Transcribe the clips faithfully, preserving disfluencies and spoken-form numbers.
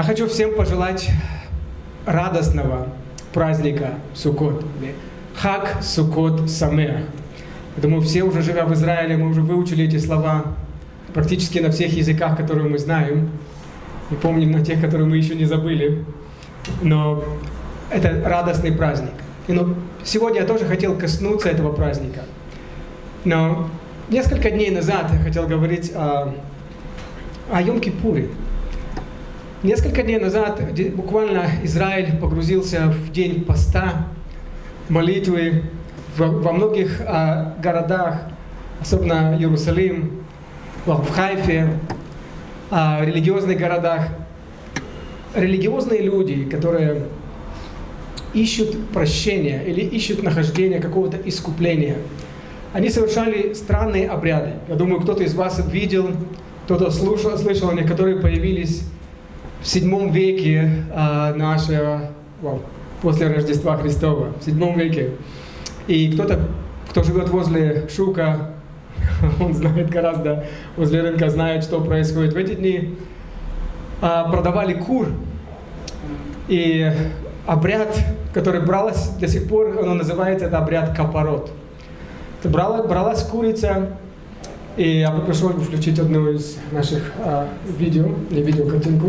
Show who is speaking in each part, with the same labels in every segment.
Speaker 1: Я хочу всем пожелать радостного праздника Суккот. Хаг Суккот Самеах. Я думаю, все уже живя в Израиле, мы уже выучили эти слова практически на всех языках, которые мы знаем. И помним на тех, которые мы еще не забыли. Но это радостный праздник. И ну, сегодня я тоже хотел коснуться этого праздника. Но несколько дней назад я хотел говорить о, о Йом-Кипуре. Несколько дней назад буквально Израиль погрузился в день поста, молитвы во, во многих а, городах, особенно Иерусалим, в Хайфе, а, в религиозных городах. Религиозные люди, которые ищут прощения или ищут нахождение какого-то искупления, они совершали странные обряды. Я думаю, кто-то из вас видел, кто-то слушал, слышал о них, которые появились в седьмом веке а, нашего, well, после Рождества Христова, в седьмом веке. И кто-то, кто живет возле Шука, он знает гораздо, возле рынка знает, что происходит в эти дни, а, продавали кур. И обряд, который бралась до сих пор, он называется, это обряд капорот. Брала, бралась курица, и я попрошу включить одну из наших а, видео, не видео, картинку.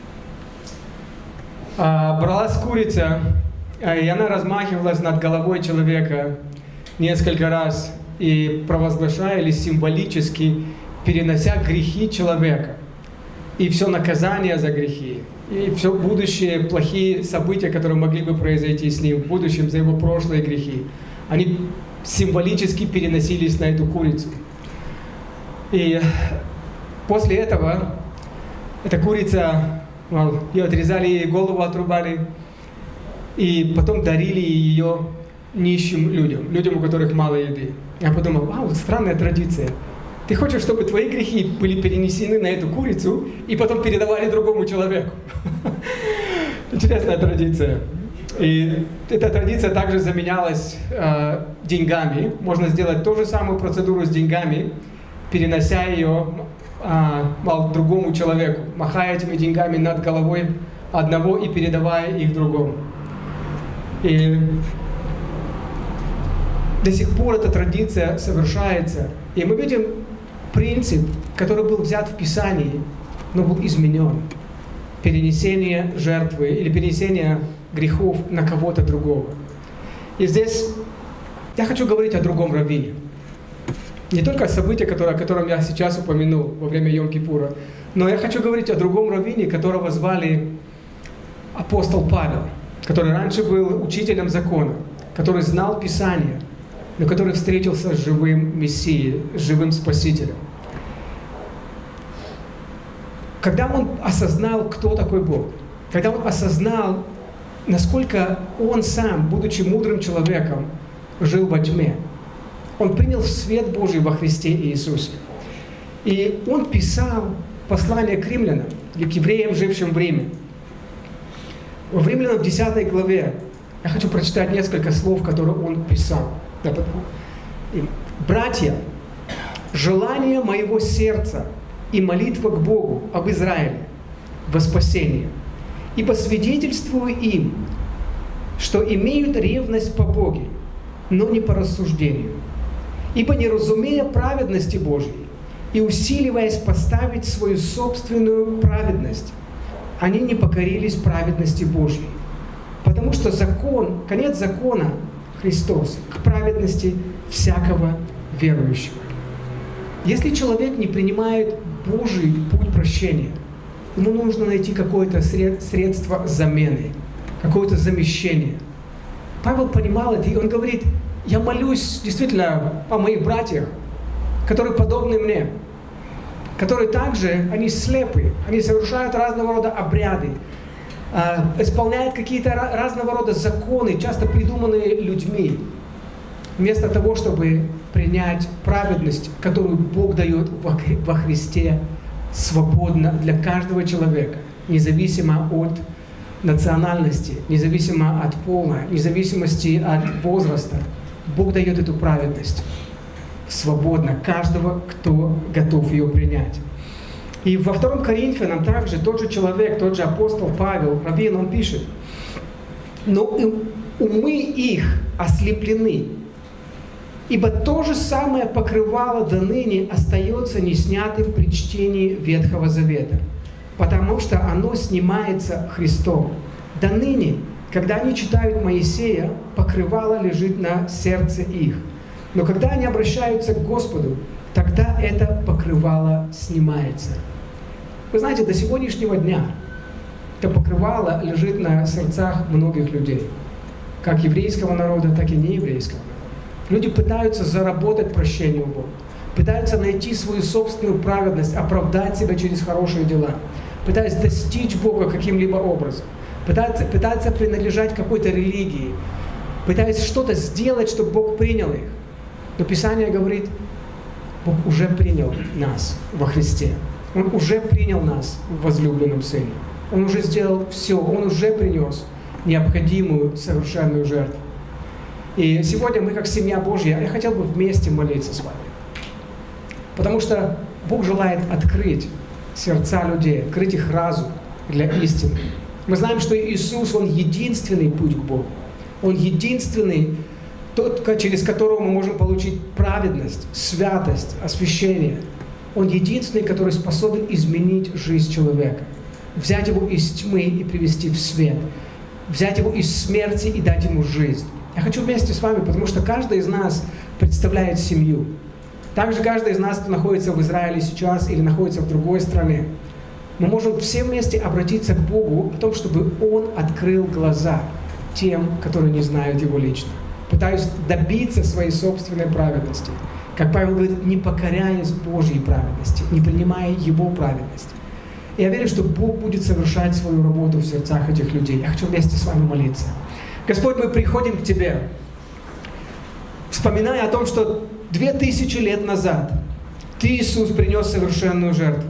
Speaker 1: А, бралась курица, а, и она размахивалась над головой человека несколько раз, и провозглашая или символически перенося грехи человека, и все наказание за грехи, и все будущие плохие события, которые могли бы произойти с ним в будущем за его прошлые грехи, они символически переносились на эту курицу. И после этого эта курица, ее отрезали, ей голову отрубали, и потом дарили ее нищим людям, людям, у которых мало еды. Я подумал, вау, странная традиция. Ты хочешь, чтобы твои грехи были перенесены на эту курицу и потом передавали другому человеку? Интересная традиция. И эта традиция также заменялась э, деньгами. Можно сделать ту же самую процедуру с деньгами, перенося ее э, другому человеку, махая этими деньгами над головой одного и передавая их другому. И до сих пор эта традиция совершается. И мы видим принцип, который был взят в Писании, но был изменен. Перенесение жертвы или перенесение грехов на кого-то другого. И здесь я хочу говорить о другом раввине. Не только о событии, которое, о котором я сейчас упомянул во время Йом-Кипура, но я хочу говорить о другом раввине, которого звали апостол Павел, который раньше был учителем закона, который знал Писание, но который встретился с живым Мессией, с живым Спасителем. Когда он осознал, кто такой Бог, когда он осознал, насколько он сам, будучи мудрым человеком, жил во тьме, он принял свет Божий во Христе Иисусе. И он писал послание к римлянам, или к евреям, жившим в Риме. В Римлянам десятой главе я хочу прочитать несколько слов, которые он писал. «Братья, желание моего сердца и молитва к Богу об Израиле во спасение, ибо свидетельствую им, что имеют ревность по Боге, но не по рассуждению, ибо не разумея праведности Божьей и усиливаясь поставить свою собственную праведность, они не покорились праведности Божьей, потому что закон, конец закона Христос к праведности всякого верующего. Если человек не принимает Божий путь прощения, ему нужно найти какое-то средство замены, какое-то замещение. Павел понимал это, и он говорит, я молюсь действительно о моих братьях, которые подобны мне, которые также, они слепы, они совершают разного рода обряды, исполняют какие-то разного рода законы, часто придуманные людьми, вместо того, чтобы принять праведность, которую Бог дает во Христе свободно для каждого человека, независимо от национальности, независимо от пола, независимости от возраста. Бог дает эту праведность свободно каждого, кто готов ее принять. И во втором Коринфянам также тот же человек, тот же апостол Павел, раввин, он пишет: «Но умы их ослеплены, ибо то же самое покрывало до ныне остается неснятым при чтении Ветхого Завета, потому что оно снимается Христом. До ныне, когда они читают Моисея, покрывало лежит на сердце их. Но когда они обращаются к Господу, тогда это покрывало снимается». Вы знаете, до сегодняшнего дня это покрывало лежит на сердцах многих людей, как еврейского народа, так и нееврейского народа. Люди пытаются заработать прощение у Бога, пытаются найти свою собственную праведность, оправдать себя через хорошие дела, пытаются достичь Бога каким-либо образом, пытаются, пытаются принадлежать какой-то религии, пытаются что-то сделать, чтобы Бог принял их. Но Писание говорит, Бог уже принял нас во Христе. Он уже принял нас в возлюбленном Сыне. Он уже сделал все, Он уже принес необходимую совершенную жертву. И сегодня мы, как семья Божья, я хотел бы вместе молиться с вами. Потому что Бог желает открыть сердца людей, открыть их разум для истины. Мы знаем, что Иисус, Он единственный путь к Богу. Он единственный, тот, через которого мы можем получить праведность, святость, освящение. Он единственный, который способен изменить жизнь человека, взять его из тьмы и привести в свет, взять его из смерти и дать ему жизнь. Я хочу вместе с вами, потому что каждый из нас представляет семью. Также каждый из нас, кто находится в Израиле сейчас или находится в другой стране, мы можем все вместе обратиться к Богу о том, чтобы Он открыл глаза тем, которые не знают Его лично. Пытаюсь добиться своей собственной праведности. Как Павел говорит, не покоряясь Божьей праведности, не принимая Его праведности. И я верю, что Бог будет совершать свою работу в сердцах этих людей. Я хочу вместе с вами молиться. Господь, мы приходим к Тебе, вспоминая о том, что две тысячи лет назад Ты, Иисус, принес совершенную жертву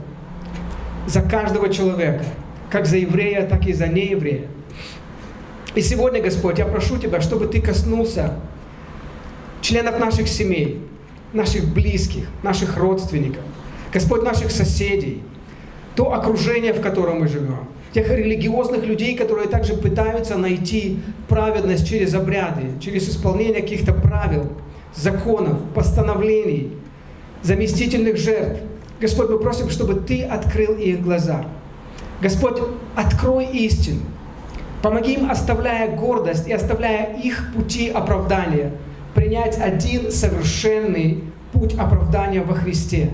Speaker 1: за каждого человека, как за еврея, так и за нееврея. И сегодня, Господь, я прошу Тебя, чтобы Ты коснулся членов наших семей, наших близких, наших родственников, Господь, наших соседей, то окружение, в котором мы живем, тех религиозных людей, которые также пытаются найти праведность через обряды, через исполнение каких-то правил, законов, постановлений, заместительных жертв. Господь, мы просим, чтобы Ты открыл их глаза. Господь, открой истину. Помоги им, оставляя гордость и оставляя их пути оправдания, принять один совершенный путь оправдания во Христе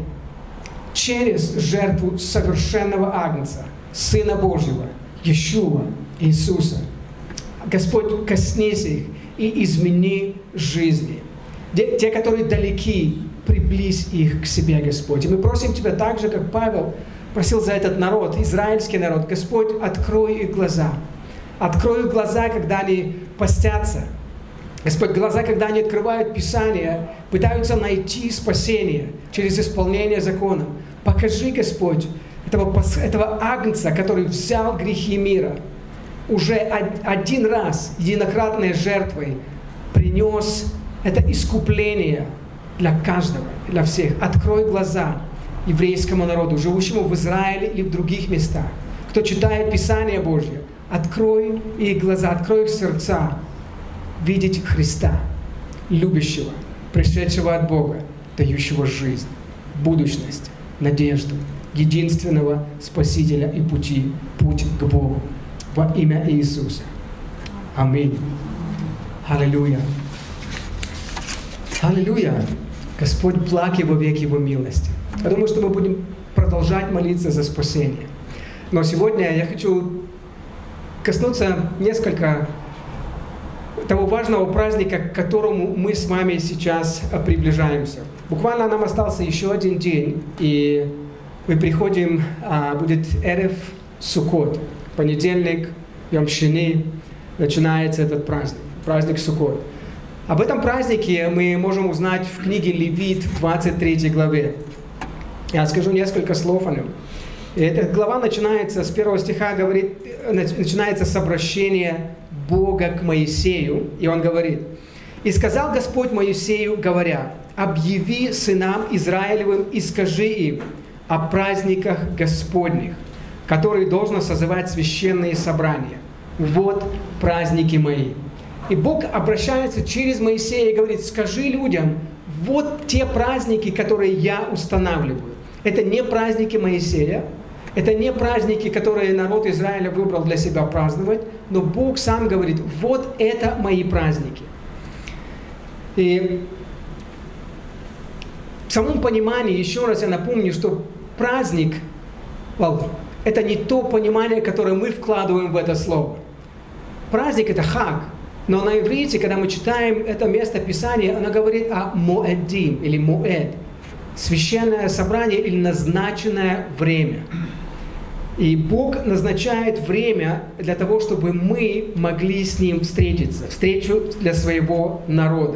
Speaker 1: через жертву совершенного Агнца, Сына Божьего, Иешуа, Иисуса. Господь, коснись их и измени жизни. Те, которые далеки, приблизь их к себе, Господь. И мы просим Тебя так же, как Павел просил за этот народ, израильский народ. Господь, открой их глаза. Открой их глаза, когда они постятся. Господь, глаза, когда они открывают Писание, пытаются найти спасение через исполнение закона. Покажи, Господь, этого, этого Агнца, который взял грехи мира, уже один раз, единократной жертвой, принес это искупление для каждого, для всех. Открой глаза еврейскому народу, живущему в Израиле или в других местах, кто читает Писание Божье. Открой их глаза, открой их сердца, видеть Христа, любящего, пришедшего от Бога, дающего жизнь, будущность, надежду, единственного Спасителя и пути, путь к Богу. Во имя Иисуса. Аминь. Аллилуйя. Аллилуйя. Господь благ и вовек Его милости. Я думаю, что мы будем продолжать молиться за спасение. Но сегодня я хочу коснуться несколько того важного праздника, к которому мы с вами сейчас приближаемся. Буквально нам остался еще один день, и мы приходим, а, будет Эрев Суккот. Понедельник, Йом Шини, начинается этот праздник, праздник Суккот. Об этом празднике мы можем узнать в книге Левит, в двадцать третьей главе. Я скажу несколько слов о нем. И эта глава начинается с первого стиха, говорит, начинается с обращения Бога к Моисею, и он говорит: «И сказал Господь Моисею, говоря: объяви сынам Израилевым и скажи им: о праздниках Господних, которые должно созывать священные собрания. Вот праздники мои. И Бог обращается через Моисея и говорит: скажи людям, вот те праздники, которые я устанавливаю. Это не праздники Моисея, это не праздники, которые народ Израиля выбрал для себя праздновать, но Бог сам говорит: вот это мои праздники. И в самом понимании, еще раз я напомню, что праздник, well, это не то понимание, которое мы вкладываем в это слово. Праздник — это хаг, но на иврите, когда мы читаем это место Писания, оно говорит о моэдим или моэд, священное собрание или назначенное время. И Бог назначает время для того, чтобы мы могли с Ним встретиться, встречу для своего народа.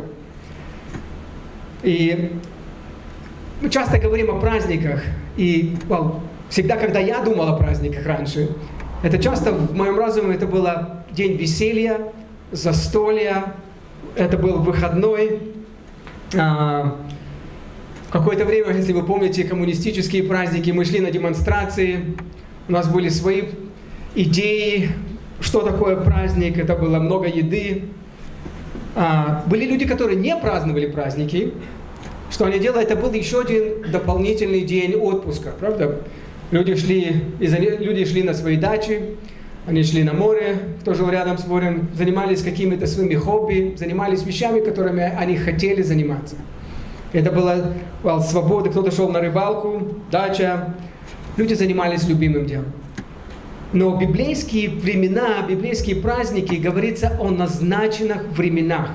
Speaker 1: И мы часто говорим о праздниках, и well, всегда, когда я думал о праздниках раньше, это часто в моем разуме это был день веселья, застолья, это был выходной. А, в какое-то время, если вы помните коммунистические праздники, мы шли на демонстрации, у нас были свои идеи, что такое праздник, это было много еды. А, были люди, которые не праздновали праздники. Что они делали? Это был еще один дополнительный день отпуска, правда? Люди шли, люди шли на свои дачи, они шли на море, кто жил рядом с морем, занимались какими-то своими хобби, занимались вещами, которыми они хотели заниматься. Это была well, свобода, кто-то шел на рыбалку, дача, люди занимались любимым делом. Но библейские времена, библейские праздники, говорится о назначенных временах,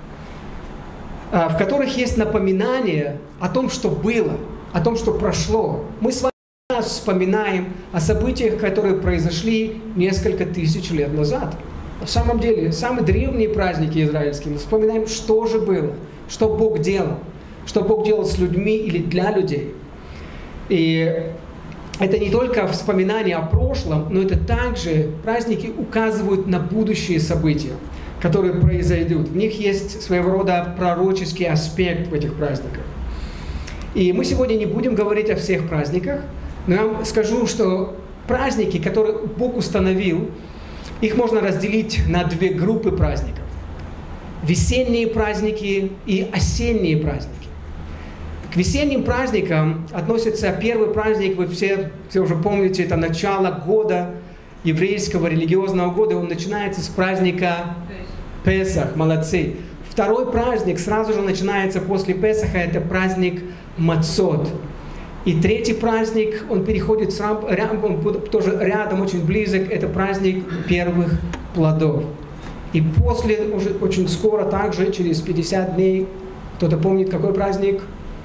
Speaker 1: в которых есть напоминание о том, что было, о том, что прошло. Мы с вами вспоминаем о событиях, которые произошли несколько тысяч лет назад. На самом деле, самые древние праздники израильские, мы вспоминаем, что же было, что Бог делал, что Бог делал с людьми или для людей. И это не только вспоминание о прошлом, но это также праздники указывают на будущие события, которые произойдут. В них есть своего рода пророческий аспект в этих праздниках. И мы сегодня не будем говорить о всех праздниках, но я вам скажу, что праздники, которые Бог установил, их можно разделить на две группы праздников. Весенние праздники и осенние праздники. К весенним праздникам относится первый праздник, вы все, все уже помните, это начало года, еврейского религиозного года, он начинается с праздника Песах, молодцы. Второй праздник сразу же начинается после Песаха, это праздник Мацот. И третий праздник, он переходит сразу, он тоже рядом, очень близок, это праздник первых плодов. И после, уже очень скоро, также через пятьдесят дней, кто-то помнит, какой праздник?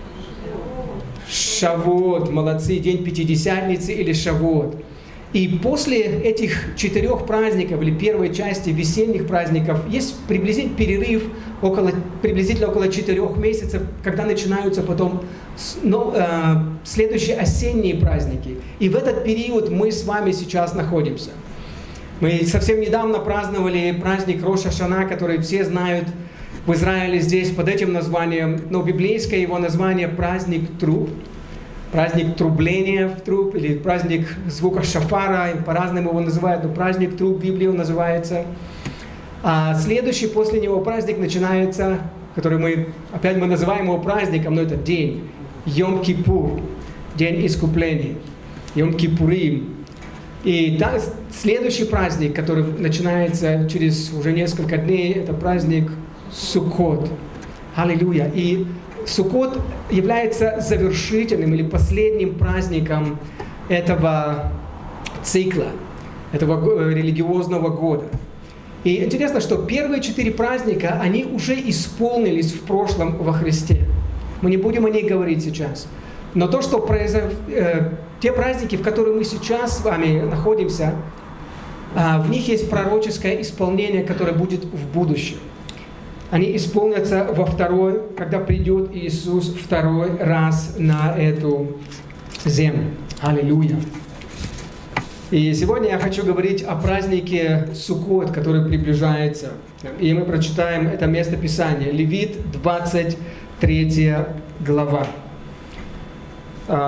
Speaker 1: Шавуот, молодцы, день Пятидесятницы или Шавуот. И после этих четырех праздников, или первой части весенних праздников, есть приблизительно перерыв около, приблизительно около четырех месяцев, когда начинаются потом ну, э, следующие осенние праздники. И в этот период мы с вами сейчас находимся. Мы совсем недавно праздновали праздник Рош ха-Шана, который все знают в Израиле здесь под этим названием, но библейское его название праздник труб. Праздник трубления в труб, или праздник звука шафара, по-разному его называют, но праздник труб в Библии он называется. А следующий после него праздник начинается, который мы, опять мы называем его праздником, но это день, Йом-Кипур, день искупления, Йом-Кипурим. И та, следующий праздник, который начинается через уже несколько дней, это праздник Суккот. Аллилуйя. И Суккот является завершительным или последним праздником этого цикла, этого религиозного года. И интересно, что первые четыре праздника, они уже исполнились в прошлом во Христе. Мы не будем о них говорить сейчас. Но то, что произошло, э, те праздники, в которых мы сейчас с вами находимся, э, в них есть пророческое исполнение, которое будет в будущем. Они исполнятся во второй, когда придет Иисус второй раз на эту землю. Аллилуйя. И сегодня я хочу говорить о празднике Суккот, который приближается. И мы прочитаем это место Писания. Левит, двадцать третья глава.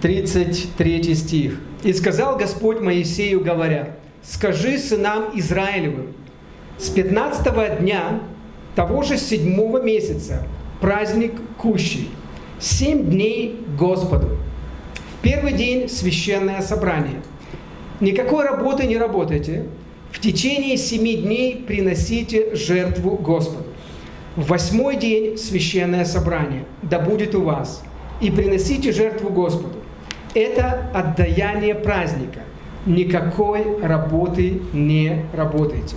Speaker 1: тридцать третий стих. «И сказал Господь Моисею, говоря, скажи сынам Израилевым, с пятнадцатого дня того же седьмого месяца праздник Кущий, семь дней Господу. В первый день священное собрание. Никакой работы не работайте, в течение семи дней приносите жертву Господу. В восьмой день священное собрание, да будет у вас, и приносите жертву Господу. Это отдаяние праздника. Никакой работы не работайте».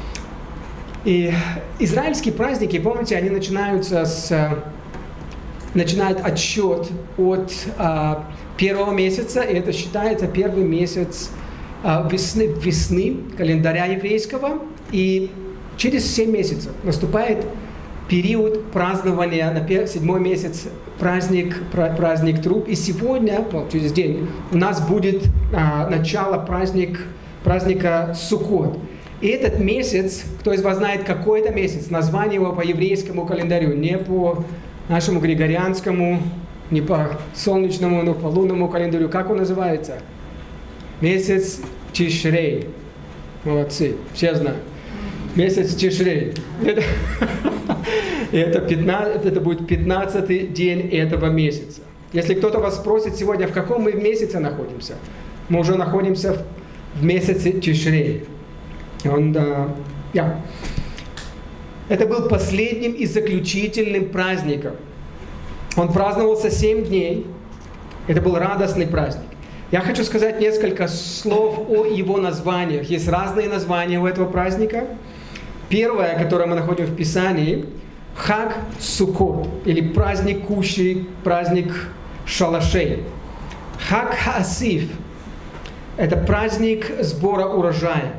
Speaker 1: И израильские праздники, помните, они начинаются с, начинают отсчет от а, первого месяца, и это считается первый месяц а, весны, весны календаря еврейского, и через семь месяцев наступает период празднования на седьмой месяц, праздник, праздник труб. И сегодня, ну, через день, у нас будет а, начало праздник, праздника Суккот. И этот месяц, кто из вас знает, какой это месяц, название его по еврейскому календарю, не по нашему григорианскому, не по солнечному, но по лунному календарю, как он называется? Месяц Тишрей. Молодцы, все знают. Месяц Тишрей. Это, это, пятнадцать, это будет пятнадцатый день этого месяца. Если кто-то вас спросит сегодня, в каком мы месяце находимся, мы уже находимся в месяце Тишрей. Он, да, yeah. Это был последним и заключительным праздником. Он праздновался семь дней. Это был радостный праздник. Я хочу сказать несколько слов о его названиях. Есть разные названия у этого праздника. Первое, которое мы находим в Писании, Хаг Суккот, или праздник Кущий, праздник шалашей. Хаг Хаасиф – это праздник сбора урожая.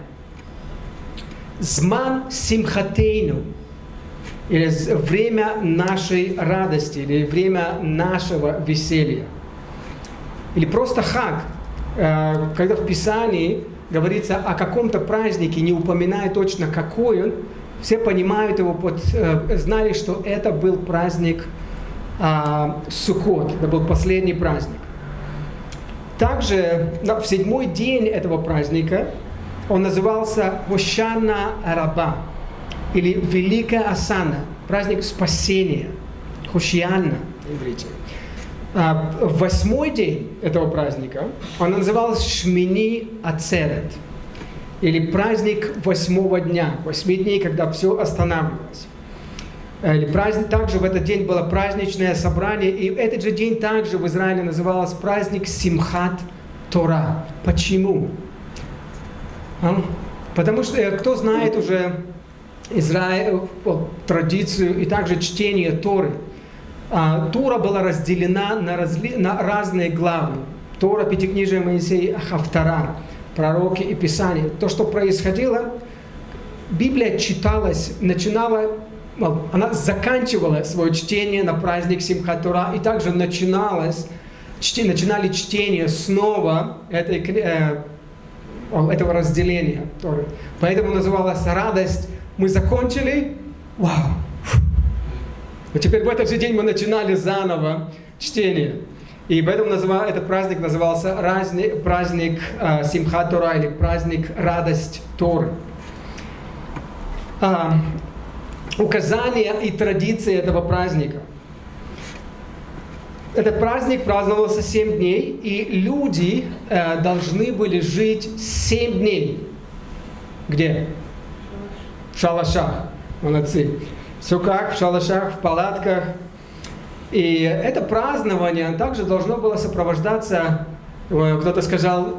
Speaker 1: Зман Симхатейну, или время нашей радости, или время нашего веселья. Или просто хаг, когда в Писании говорится о каком-то празднике, не упоминая точно какой он, все понимают его, под, знали, что это был праздник а, Суккот, это был последний праздник. Также в седьмой день этого праздника он назывался Хошана Раба, или Великая Асана, праздник спасения, Хошианна на иврите. А в восьмой день этого праздника он назывался Шмини Ацерет, или праздник восьмого дня, восьми дней, когда все останавливалось. Или праздник, также в этот день было праздничное собрание, и этот же день также в Израиле назывался праздник Симхат Тора. Почему? Потому что кто знает уже Израиль, традицию и также чтение Торы, Тора была разделена на, разли, на разные главы. Тора, Пятикнижие Моисея, Хафтара, пророки и Писания. То, что происходило, Библия читалась, начинала, она заканчивала свое чтение на праздник Симхат Тора, и также начиналось, чти, начинали чтение снова этой, э, этого разделения Торы. Поэтому называлась радость. Мы закончили, вау! Но теперь в этот же день мы начинали заново чтение. И поэтому называл, этот праздник назывался праздник, праздник э, Симхат Тора, или праздник радость Торы. А, указания и традиции этого праздника. Этот праздник праздновался семь дней, и люди э, должны были жить семь дней. Где? В шалашах. Молодцы. Все как в шалашах, в палатках. И это празднование также должно было сопровождаться, кто-то сказал,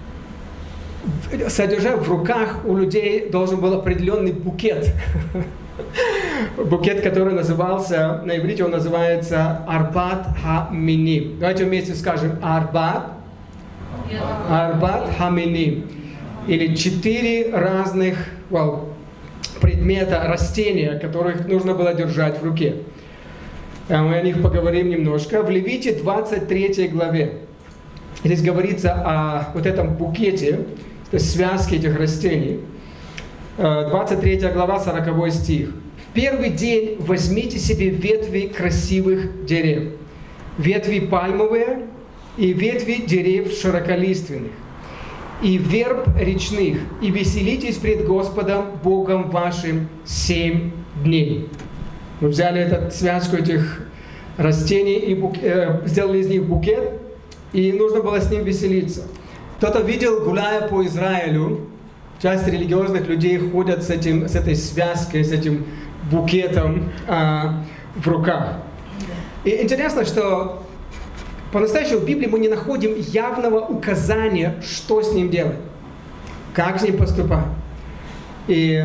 Speaker 1: содержа в руках у людей должен был определенный букет. Букет, который назывался, на иврите он называется Арбат Ха-Миним. Давайте вместе скажем Арбат, Арбат Ха-Миним. Или четыре разных well, предмета, растения, которых нужно было держать в руке. Мы о них поговорим немножко. В Левите двадцать третьей главе здесь говорится о вот этом букете, связке этих растений. двадцать третья глава, сороковой стих. «В первый день возьмите себе ветви красивых дерев, ветви пальмовые и ветви дерев широколиственных, и верб речных, и веселитесь пред Господом Богом вашим семь дней. Мы взяли эту связку этих растений и бук... э, сделали из них букет, и нужно было с ним веселиться. Кто-то видел, гуляя по Израилю, часть религиозных людей ходят с, этим, с этой связкой, с этим букетом а, в руках. И интересно, что по-настоящему в Библии мы не находим явного указания, что с ним делать, как с ним поступать. И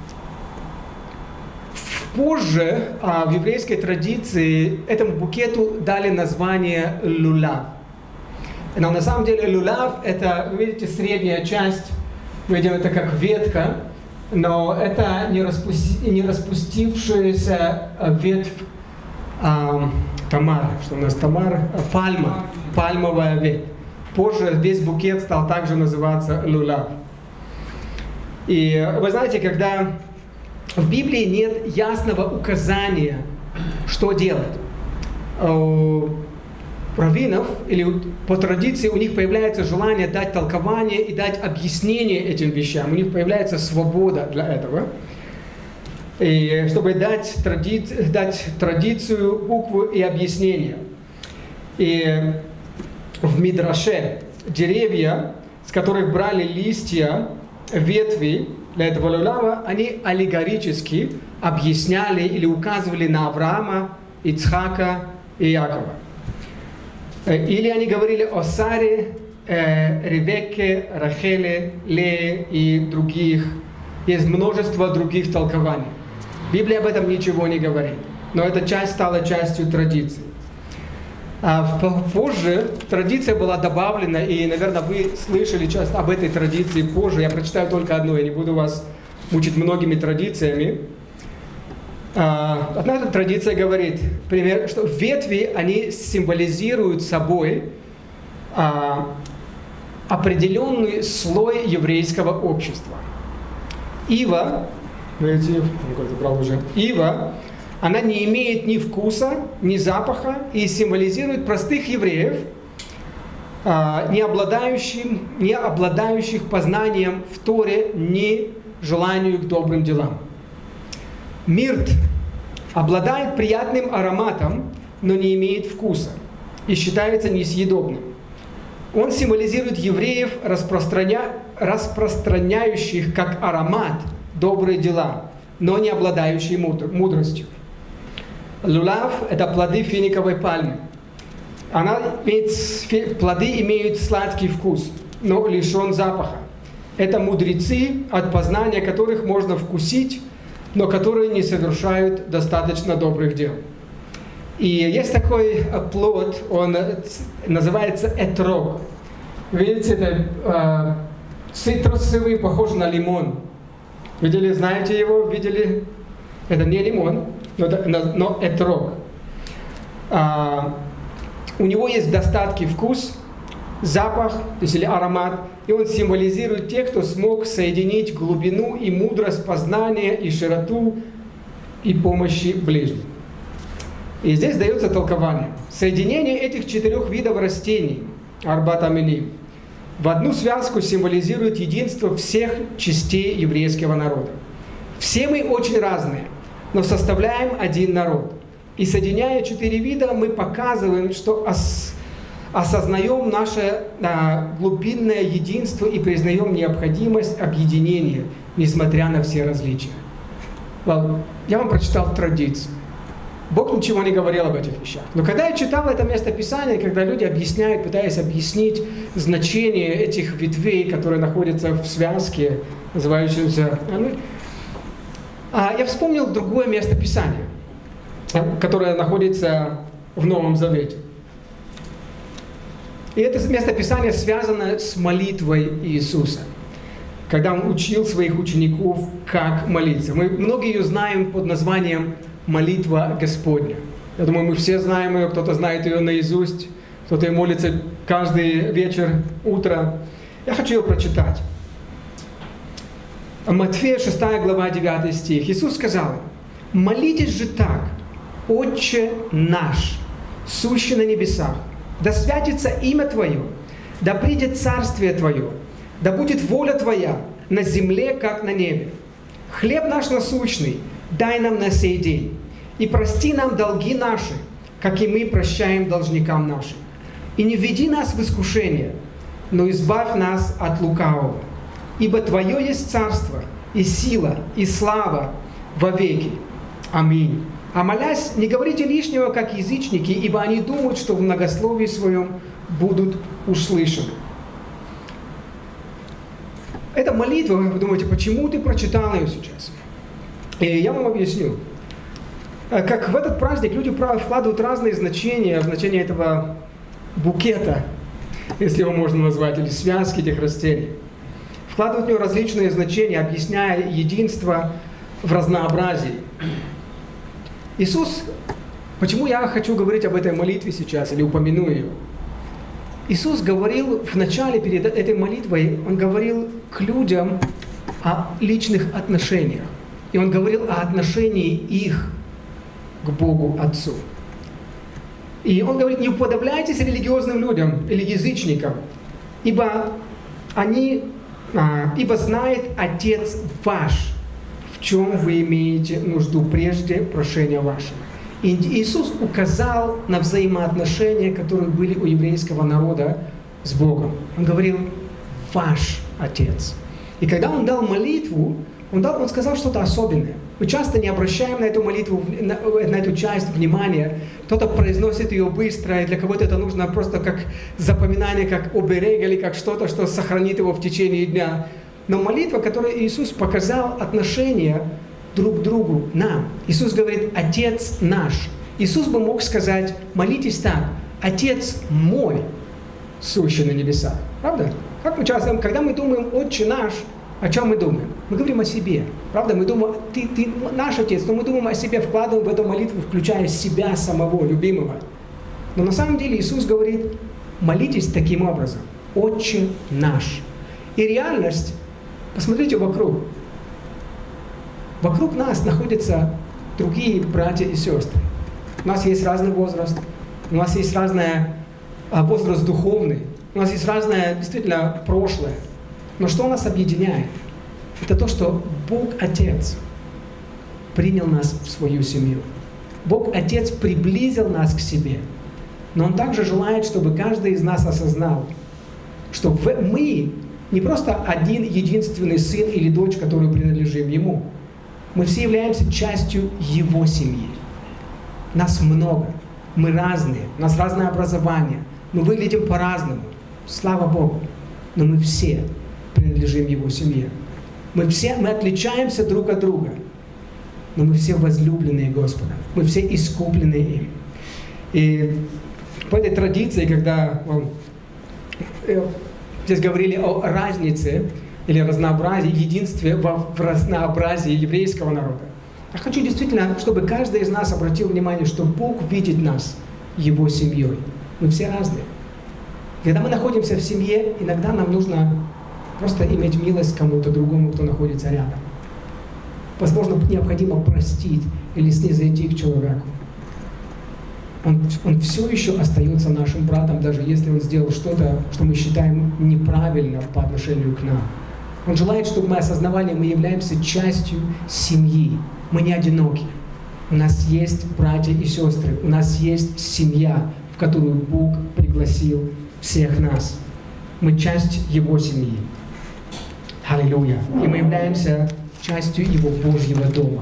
Speaker 1: позже а, в еврейской традиции этому букету дали название люлав. Но на самом деле люлав — это, вы видите, средняя часть, мы видим это как ветка, но это не, распусти, не распустившаяся ветвь а, тамара, что у нас тамар, пальма, пальмовая ветвь. Позже весь букет стал также называться люлав. И вы знаете, когда в Библии нет ясного указания, что делать, у раввинов или по традиции у них появляется желание дать толкование и дать объяснение этим вещам. У них появляется свобода для этого. И чтобы дать, тради... дать традицию, букву и объяснение. И в Мидраше деревья, с которых брали листья, ветви для этого люлава, они аллегорически объясняли или указывали на Авраама, Ицхака и Якова. Или они говорили о Саре, э, Ревекке, Рахеле, Лее и других. Есть множество других толкований. Библия об этом ничего не говорит, но эта часть стала частью традиции. А позже традиция была добавлена, и, наверное, вы слышали часто об этой традиции позже. Я прочитаю только одну, я не буду вас мучить многими традициями. Одна традиция говорит, что ветви, они символизируют собой определенный слой еврейского общества. Ива, видите, забрал уже, ива, она не имеет ни вкуса, ни запаха и символизирует простых евреев, не обладающих, не обладающих познанием в Торе, ни желанию к добрым делам. Мирт обладает приятным ароматом, но не имеет вкуса и считается несъедобным. Он символизирует евреев, распространя... распространяющих как аромат добрые дела, но не обладающие мудростью. Люлав – это плоды финиковой пальмы. Она имеет... Плоды имеют сладкий вкус, но лишен запаха. Это мудрецы, от познания которых можно вкусить, но которые не совершают достаточно добрых дел. И есть такой плод, он называется этрог. Видите, это э, цитрусовый, похож на лимон. Видели, знаете его, видели? Это не лимон, но, но этрог. А, у него есть достатки вкус, запах, то есть или аромат, и он символизирует тех, кто смог соединить глубину и мудрость познания, и широту, и помощи ближним. И здесь дается толкование. Соединение этих четырех видов растений, арбат амилим, в одну связку символизирует единство всех частей еврейского народа. Все мы очень разные, но составляем один народ. И соединяя четыре вида, мы показываем, что ос осознаем наше а, глубинное единство и признаем необходимость объединения, несмотря на все различия. Well, я вам прочитал традицию. Бог ничего не говорил об этих вещах. Но когда я читал это место Писания, когда люди объясняют, пытаясь объяснить значение этих ветвей, которые находятся в связке, называющейся, я вспомнил другое место Писания, которое находится в Новом Завете. И это место Писания связано с молитвой Иисуса, когда Он учил своих учеников, как молиться. Мы многие ее знаем под названием «Молитва Господня». Я думаю, мы все знаем ее, кто-то знает ее наизусть, кто-то и молится каждый вечер, утро. Я хочу ее прочитать. Матфея шестая глава, девятый стих. Иисус сказал: «Молитесь же так: Отче наш, сущий на небесах, Да святится имя Твое, да придет царствие Твое, да будет воля Твоя на земле, как на небе. Хлеб наш насущный дай нам на сей день, и прости нам долги наши, как и мы прощаем должникам нашим. И не введи нас в искушение, но избавь нас от лукавого. Ибо Твое есть царство, и сила, и слава вовеки. Аминь. А молясь, не говорите лишнего, как язычники, ибо они думают, что в многословии своем будут услышаны. Эта молитва, вы думаете, почему ты прочитал ее сейчас? И я вам объясню. Как в этот праздник люди вкладывают разные значения, значение этого букета, если его можно назвать, или связки этих растений. Вкладывают в него различные значения, объясняя единство в разнообразии. Иисус, почему я хочу говорить об этой молитве сейчас, или упомяну ее? Иисус говорил в начале, перед этой молитвой, Он говорил к людям о личных отношениях. И Он говорил о отношении их к Богу Отцу. И Он говорит, не уподобляйтесь религиозным людям или язычникам, ибо они, а, ибо знает Отец ваш, в чем вы имеете нужду прежде прошения вашего. И Иисус указал на взаимоотношения, которые были у еврейского народа с Богом. Он говорил, ваш Отец. И когда Он дал молитву, Он, дал, он сказал что-то особенное. Мы часто не обращаем на эту молитву, на, на эту часть внимания. Кто-то произносит ее быстро, и для кого-то это нужно просто как запоминание, как оберег или как что-то, что сохранит его в течение дня. Но молитва, которую Иисус показал, отношение друг к другу, нам. Иисус говорит, Отец наш. Иисус бы мог сказать, молитесь так, Отец мой, сущий на небесах. Правда? Как мы часто, когда мы думаем Отче наш, о чем мы думаем? Мы говорим о себе. Правда? Мы думаем, ты, ты наш Отец, но мы думаем о себе, вкладываем в эту молитву, включая себя самого, любимого. Но на самом деле Иисус говорит, молитесь таким образом. Отче наш. И реальность, посмотрите вокруг. Вокруг нас находятся другие братья и сестры. У нас есть разный возраст, у нас есть разный возраст духовный, у нас есть разное действительно прошлое. Но что нас объединяет? Это то, что Бог Отец принял нас в свою семью. Бог Отец приблизил нас к себе. Но Он также желает, чтобы каждый из нас осознал, что мы не просто один единственный сын или дочь, который принадлежим Ему. Мы все являемся частью Его семьи. Нас много, мы разные, у нас разное образование, мы выглядим по-разному. Слава Богу. Но мы все принадлежим Его семье. Мы все, мы отличаемся друг от друга, но мы все возлюбленные Господом. Мы все искуплены им. И по этой традиции, когда э, здесь говорили о разнице или разнообразии, единстве в разнообразии еврейского народа, я хочу действительно, чтобы каждый из нас обратил внимание, что Бог видит нас Его семьей. Мы все разные. Когда мы находимся в семье, иногда нам нужно просто иметь милость кому-то другому, кто находится рядом. Возможно, необходимо простить или снизойти к человеку. Он, он все еще остается нашим братом, даже если он сделал что-то, что мы считаем неправильно по отношению к нам. Он желает, чтобы мы осознавали, мы являемся частью семьи. Мы не одиноки. У нас есть братья и сестры. У нас есть семья, в которую Бог пригласил всех нас. Мы часть Его семьи. Аллилуйя. И мы являемся частью Его Божьего дома.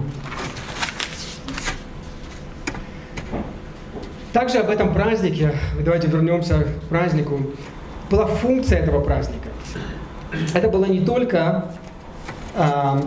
Speaker 1: Также об этом празднике, давайте вернемся к празднику, была функция этого праздника. Это было не только, а,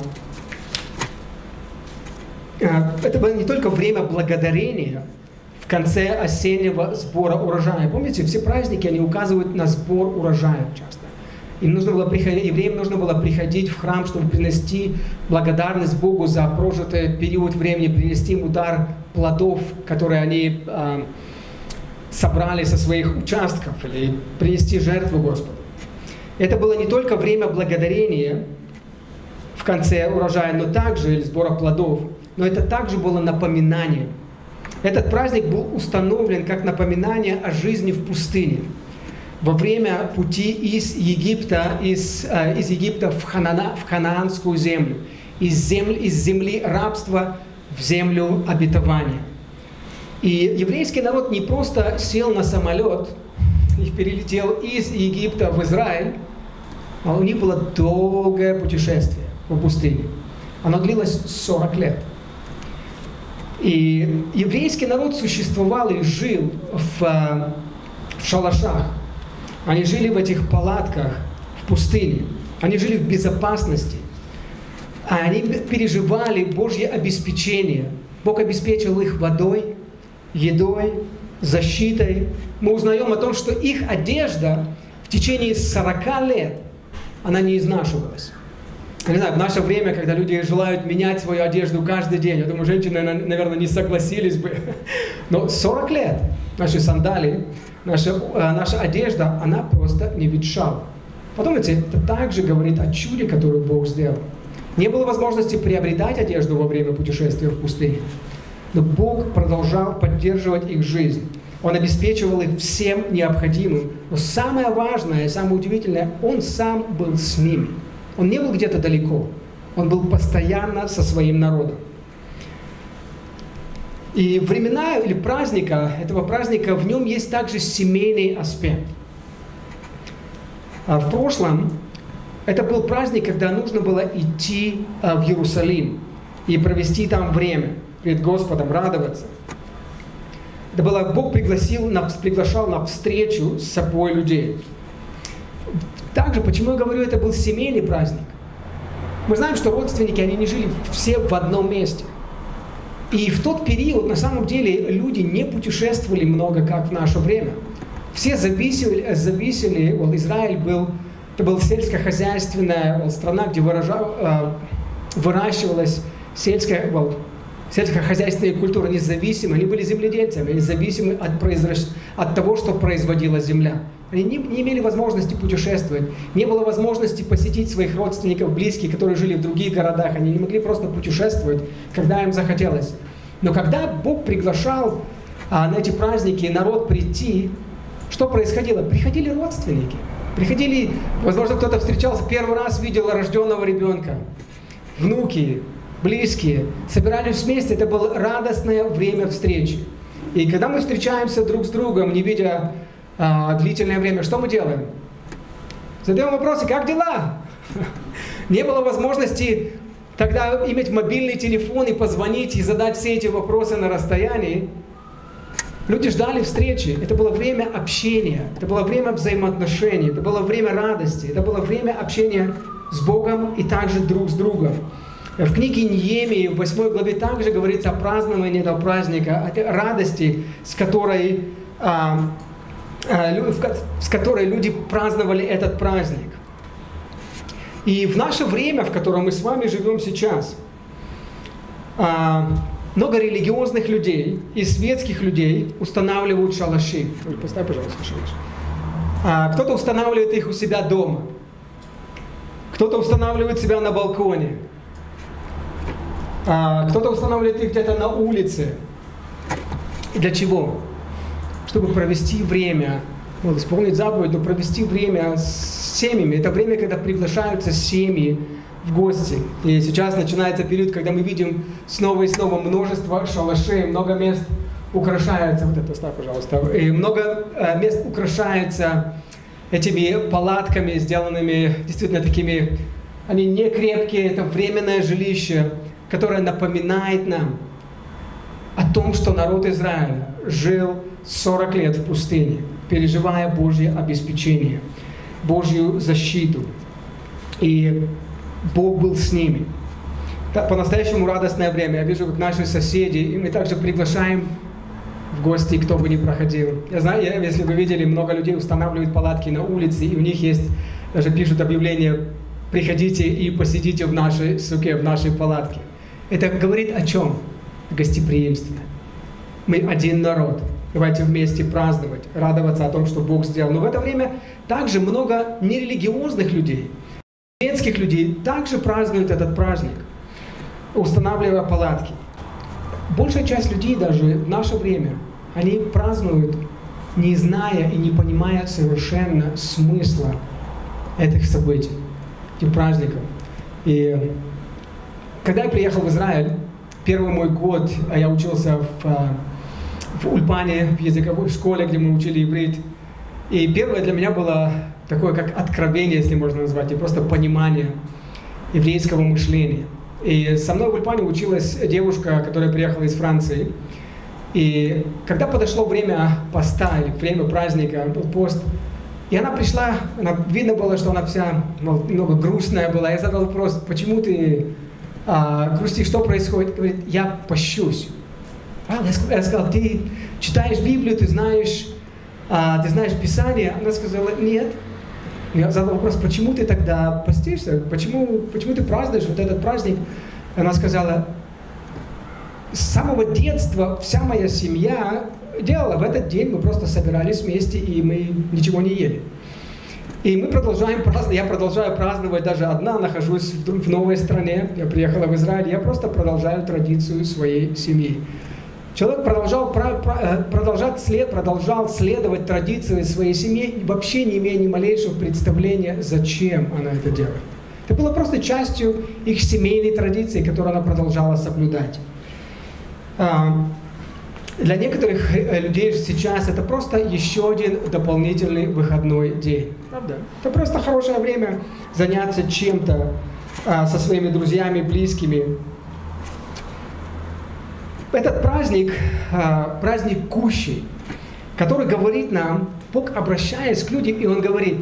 Speaker 1: а, это было не только время благодарения в конце осеннего сбора урожая. Помните, все праздники, они указывают на сбор урожая часто. Им нужно было приходить, евреям нужно было приходить в храм, чтобы принести благодарность Богу за прожитый период времени, принести ему дар плодов, которые они э, собрали со своих участков, или принести жертву Господу. Это было не только время благодарения в конце урожая, но также или сбора плодов, но это также было напоминание Этот праздник был установлен как напоминание о жизни в пустыне. Во время пути из Египта, из, э, из Египта в, Ханана, в ханаанскую землю, из, земли, из земли рабства в землю обетования. И еврейский народ не просто сел на самолет и перелетел из Египта в Израиль, а у них было долгое путешествие по пустыне. Оно длилось сорок лет. И еврейский народ существовал и жил в, в шалашах. Они жили в этих палатках в пустыне. Они жили в безопасности. А они переживали Божье обеспечение. Бог обеспечил их водой, едой, защитой. Мы узнаем о том, что их одежда в течение сорока лет, она не изнашивалась. Я не знаю, в наше время, когда люди желают менять свою одежду каждый день, я думаю, женщины, наверное, не согласились бы. Но сорок лет наши сандалии, наша, наша одежда, она просто не ветшала. Подумайте, это также говорит о чуде, которое Бог сделал. Не было возможности приобретать одежду во время путешествия в пустыне. Но Бог продолжал поддерживать их жизнь. Он обеспечивал их всем необходимым. Но самое важное, самое удивительное, Он сам был с ними. Он не был где-то далеко. Он был постоянно со своим народом. И времена или праздника, этого праздника, в нем есть также семейный аспект. А в прошлом это был праздник, когда нужно было идти в Иерусалим и провести там время перед Господом, радоваться. Это было, Бог пригласил, приглашал на встречу с собой людей. Также, почему я говорю, это был семейный праздник? Мы знаем, что родственники, они не жили все в одном месте. И в тот период, на самом деле, люди не путешествовали много, как в наше время. Все зависели, зависели вот Израиль был, это была сельскохозяйственная страна, где выражал, выращивалась сельская, вот, сельскохозяйственная культура, независимы, они были земледельцами, они зависимы от, произращ... от того, что производила земля. Они не, не имели возможности путешествовать, не было возможности посетить своих родственников, близких, которые жили в других городах, они не могли просто путешествовать, когда им захотелось. Но когда Бог приглашал а, на эти праздники народ прийти, что происходило? Приходили родственники, приходили, возможно, кто-то встречался, первый раз видел рожденного ребенка, внуки, близкие, собирались вместе, это было радостное время встречи. И когда мы встречаемся друг с другом, не видя а, длительное время, что мы делаем? Задаем вопросы, как дела? Не было возможности тогда иметь мобильный телефон и позвонить, и задать все эти вопросы на расстоянии. Люди ждали встречи, это было время общения, это было время взаимоотношений, это было время радости, это было время общения с Богом и также друг с другом. В книге Неемии, в восьмой главе, также говорится о праздновании этого праздника, о радости, с которой, а, а, с которой люди праздновали этот праздник. И в наше время, в котором мы с вами живем сейчас, а, много религиозных людей и светских людей устанавливают шалаши. Поставь, пожалуйста, шалаш. А, кто-то устанавливает их у себя дома, кто-то устанавливает себя на балконе. А, кто-то устанавливает их где-то на улице. И для чего? Чтобы провести время, вот, исполнить заповедь, но провести время с семьями. Это время, когда приглашаются семьи в гости. И сейчас начинается период, когда мы видим снова и снова множество шалашей, много мест украшается, вот это ставь, пожалуйста, и много э, мест украшается этими палатками, сделанными действительно такими, они не крепкие, это временное жилище, которое напоминает нам о том, что народ Израиля жил сорок лет в пустыне, переживая Божье обеспечение, Божью защиту. И Бог был с ними. По-настоящему радостное время. Я вижу, как наши соседи, и мы также приглашаем в гости, кто бы ни проходил. Я знаю, если вы видели, много людей устанавливают палатки на улице, и у них есть, даже пишут объявление: приходите и посидите в нашей суке, в нашей палатке. Это говорит о чем? О гостеприимстве. Мы один народ. Давайте вместе праздновать, радоваться о том, что Бог сделал. Но в это время также много нерелигиозных людей, светских людей также празднуют этот праздник, устанавливая палатки. большая часть людей даже в наше время, они празднуют, не зная и не понимая совершенно смысла этих событий, этих праздников. И когда я приехал в Израиль, первый мой год, а я учился в, в Ульпане, в языковой школе, где мы учили иврит. И первое для меня было такое, как откровение, если можно назвать, и просто понимание еврейского мышления. И со мной в Ульпане училась девушка, которая приехала из Франции. И когда подошло время поста, или время праздника, был пост, и она пришла, она, видно было, что она вся ну, немного грустная была. Я задал вопрос, почему ты а, грустишь, что происходит? Говорит, я пощусь. А, я сказал, ты читаешь Библию, ты знаешь, а, ты знаешь Писание? Она сказала, нет. Я задал вопрос, почему ты тогда постишься? Почему, почему ты празднуешь вот этот праздник? Она сказала, с самого детства вся моя семья делала. В этот день мы просто собирались вместе, и мы ничего не ели. И мы продолжаем праздновать. Я продолжаю праздновать даже одна, нахожусь в новой стране. Я приехала в Израиль, я просто продолжаю традицию своей семьи. Человек продолжал, продолжал, след, продолжал следовать традиции своей семьи, вообще не имея ни малейшего представления, зачем она это делает. Это было просто частью их семейной традиции, которую она продолжала соблюдать. Для некоторых людей сейчас это просто еще один дополнительный выходной день. Правда? Это просто хорошее время заняться чем-то со своими друзьями, близкими. Этот праздник, праздник Кущи, который говорит нам, Бог, обращаясь к людям, и Он говорит,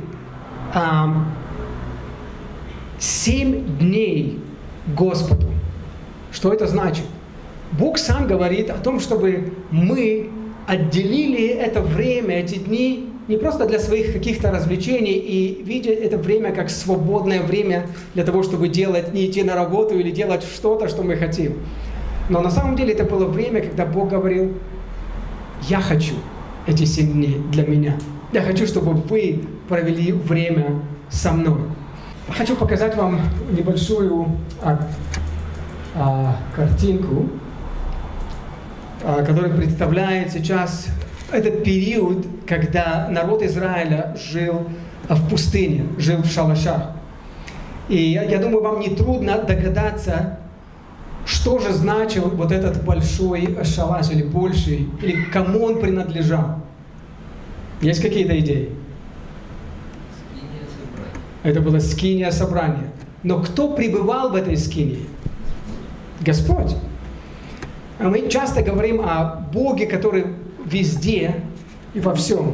Speaker 1: семь дней Господу. Что это значит? Бог сам говорит о том, чтобы мы отделили это время, эти дни, не просто для своих каких-то развлечений и видя это время как свободное время для того, чтобы делать, не идти на работу или делать что-то, что мы хотим. Но на самом деле это было время, когда Бог говорил, я хочу эти семь дней для меня. Я хочу, чтобы вы провели время со мной. Хочу показать вам небольшую а, а, картинку, а, которая представляет сейчас этот период, когда народ Израиля жил в пустыне, жил в шалашах. И я, я думаю, вам не трудно догадаться, что же значил вот этот большой шалаш, или больший, или кому он принадлежал. Есть какие-то идеи? Это было скиния собрания. Но кто пребывал в этой скинии? Господь. Мы часто говорим о Боге, который везде и во всем.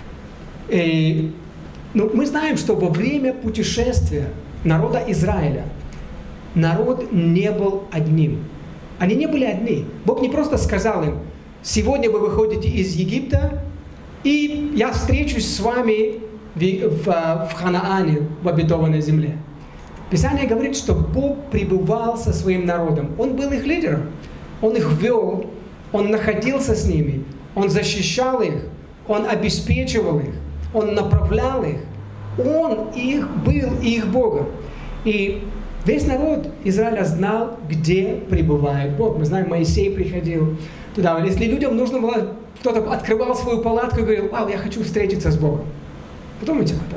Speaker 1: И, ну, мы знаем, что во время путешествия народа Израиля народ не был одним. Они не были одни. Бог не просто сказал им, сегодня вы выходите из Египта, и я встречусь с вами в, в, в Ханаане, в обетованной земле. Писание говорит, что Бог пребывал со своим народом. Он был их лидером. Он их вел, Он находился с ними, Он защищал их, Он обеспечивал их, Он направлял их. Он их был их Богом. И весь народ Израиля знал, где пребывает Бог. Мы знаем, Моисей приходил туда. Если людям нужно было, кто-то открывал свою палатку и говорил, вау, я хочу встретиться с Богом. Подумайте об этом.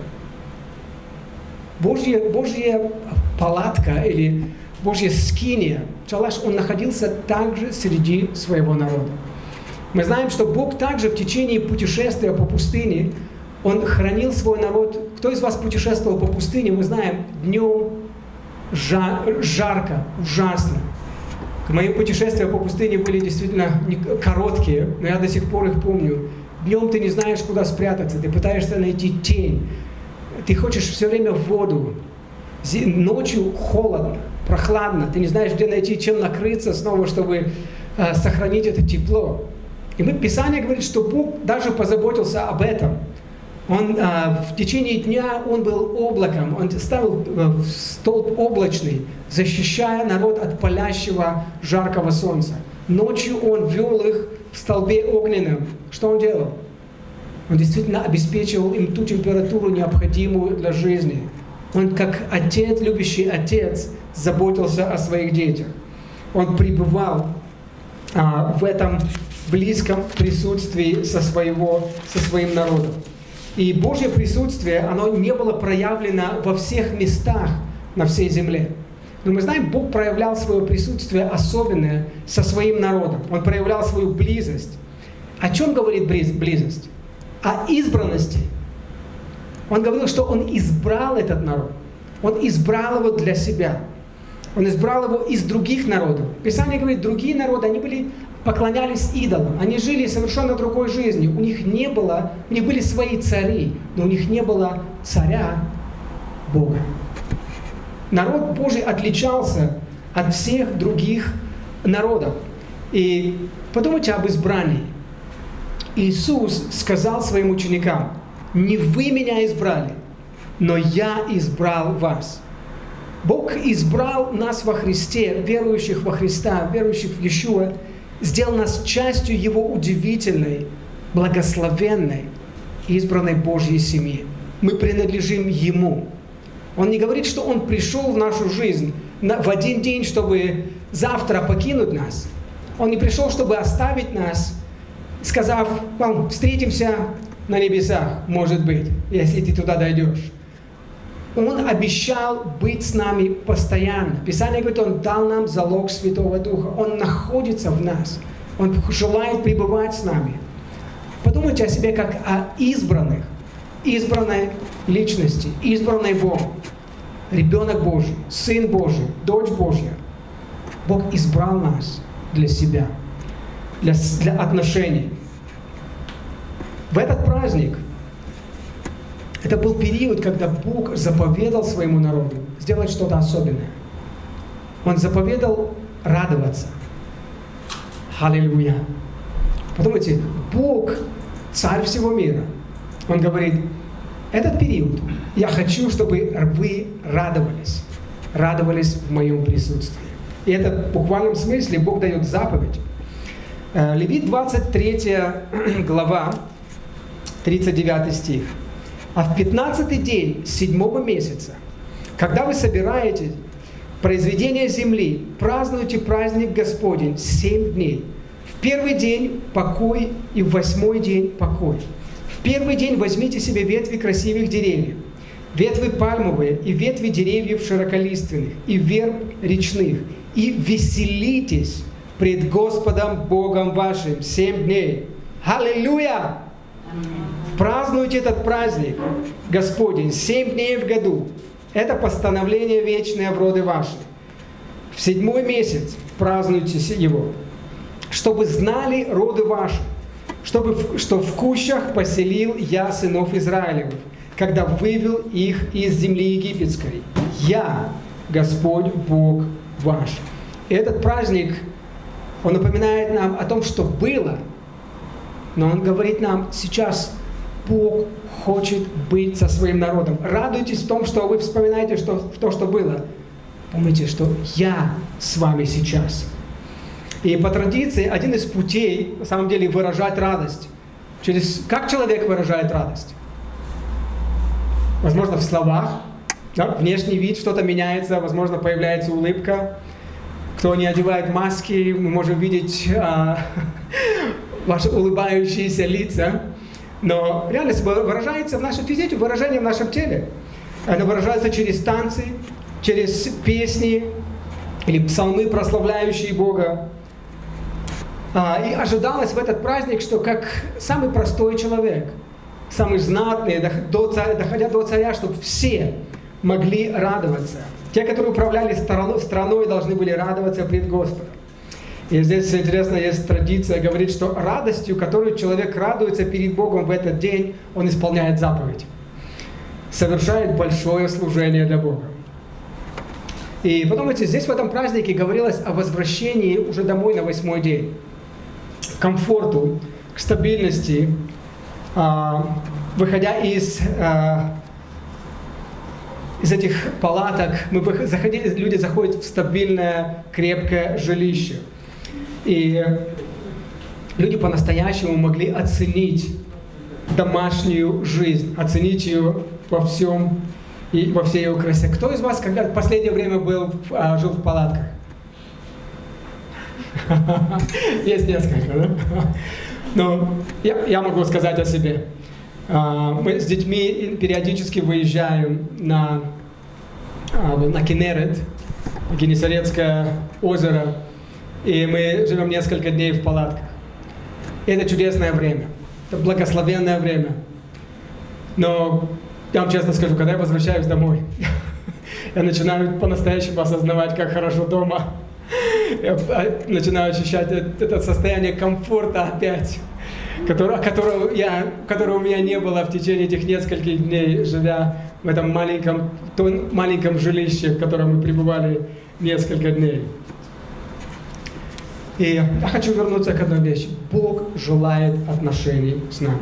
Speaker 1: Божья, Божья палатка или Божья скиния, шалаш, он находился также среди своего народа. Мы знаем, что Бог также в течение путешествия по пустыне, Он хранил свой народ. Кто из вас путешествовал по пустыне, мы знаем, днем жар, жарко, ужасно. Мои путешествия по пустыне были действительно короткие, но я до сих пор их помню. Днем ты не знаешь, куда спрятаться, ты пытаешься найти тень. Ты хочешь все время в воду. Ночью холодно, прохладно. Ты не знаешь, где найти, чем накрыться снова, чтобы э, сохранить это тепло. И мы, Писание говорит, что Бог даже позаботился об этом. Он э, в течение дня Он был облаком, Он ставил э, столб облачный, защищая народ от палящего жаркого солнца. Ночью Он вел их в столбе огненном. Что Он делал? Он действительно обеспечивал им ту температуру, необходимую для жизни. Он, как отец, любящий отец, заботился о своих детях. Он пребывал в этом близком присутствии со, своего, со своим народом. И Божье присутствие, оно не было проявлено во всех местах на всей земле. Но мы знаем, Бог проявлял свое присутствие особенное со своим народом. Он проявлял свою близость. О чем говорит близость? О избранности. Он говорил, что Он избрал этот народ. Он избрал его для себя. Он избрал его из других народов. Писание говорит, другие народы, они были, поклонялись идолам. Они жили совершенно другой жизнью. У них не было, у них были свои цари, но у них не было царя Бога. Народ Божий отличался от всех других народов. И подумайте об избрании. Иисус сказал своим ученикам: «Не вы меня избрали, но я избрал вас». Бог избрал нас во Христе, верующих во Христа, верующих в Иешуа, сделал нас частью Его удивительной, благословенной, избранной Божьей семьи. Мы принадлежим Ему. Он не говорит, что Он пришел в нашу жизнь в один день, чтобы завтра покинуть нас. Он не пришел, чтобы оставить нас, сказав: «Вам встретимся на небесах, может быть, если ты туда дойдешь». Он обещал быть с нами постоянно. Писание говорит, Он дал нам залог Святого Духа. Он находится в нас. Он желает пребывать с нами. Подумайте о себе как о избранных, избранной личности, избранной Богом. Ребенок Божий, Сын Божий, дочь Божья. Бог избрал нас для себя, для, для отношений. В этот праздник, это был период, когда Бог заповедал своему народу сделать что-то особенное. Он заповедал радоваться. Аллилуйя. Подумайте, Бог, Царь всего мира, Он говорит: этот период я хочу, чтобы вы радовались. Радовались в моем присутствии. И это в буквальном смысле Бог дает заповедь. Левит двадцать третья глава, тридцать девятый стих. «А в пятнадцатый день седьмого месяца, когда вы собираете произведение земли, празднуйте праздник Господень семь дней. В первый день покой и в восьмой день покой. В первый день возьмите себе ветви красивых деревьев, ветви пальмовые и ветви деревьев широколиственных, и верб речных, и веселитесь пред Господом Богом вашим семь дней». Аллилуйя! Празднуйте этот праздник Господень семь дней в году. Это постановление вечное в роды ваши. В седьмой месяц празднуйте его, чтобы знали роды ваши, чтобы, что в кущах поселил я сынов Израилевых, когда вывел их из земли египетской. Я, Господь Бог ваш. И этот праздник, он напоминает нам о том, что было, но он говорит нам сейчас: Бог хочет быть со своим народом. Радуйтесь в том, что вы вспоминаете что, в то, что было. Помните, что я с вами сейчас. И по традиции один из путей, на самом деле, выражать радость. Через, как человек выражает радость? Возможно, в словах. Да? Внешний вид, что-то меняется, возможно, появляется улыбка. Кто не одевает маски, мы можем видеть а, ваши улыбающиеся лица. Но реальность выражается в нашем физике, выражение в нашем теле. Оно выражается через танцы, через песни или псалмы, прославляющие Бога. И ожидалось в этот праздник, что как самый простой человек, самый знатный, доходя до царя, чтобы все могли радоваться. Те, которые управляли страной, должны были радоваться пред Господом. И здесь интересно, есть традиция, говорит, что радостью, которой человек радуется перед Богом в этот день, он исполняет заповедь. Совершает большое служение для Бога. И подумайте, здесь в этом празднике говорилось о возвращении уже домой на восьмой день. К комфорту, к стабильности, выходя из, из этих палаток, мы заходили, люди заходят в стабильное, крепкое жилище. И люди по-настоящему могли оценить домашнюю жизнь, оценить ее во всем и во всей ее красе. Кто из вас, когда в последнее время был, жил в палатках? Есть несколько, да? Но я, я могу сказать о себе. Мы с детьми периодически выезжаем на, на Кенерет, Генесарецкое озеро, и мы живем несколько дней в палатках. И это чудесное время, это благословенное время. Но я вам честно скажу, когда я возвращаюсь домой, я начинаю по-настоящему осознавать, как хорошо дома. Я начинаю ощущать это состояние комфорта опять, которого, которого, я, которого у меня не было в течение этих нескольких дней, живя в этом маленьком, том маленьком жилище, в котором мы пребывали несколько дней. И я хочу вернуться к одной вещи. Бог желает отношений с нами.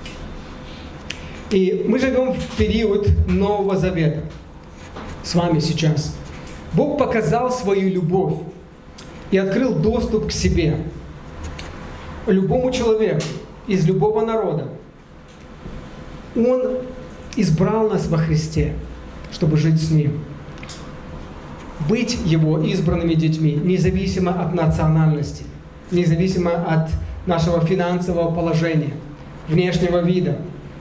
Speaker 1: И мы живем в период Нового Завета с вами сейчас. Бог показал свою любовь и открыл доступ к себе. Любому человеку из любого народа. Он избрал нас во Христе, чтобы жить с Ним. Быть Его избранными детьми, независимо от национальности, независимо от нашего финансового положения, внешнего вида.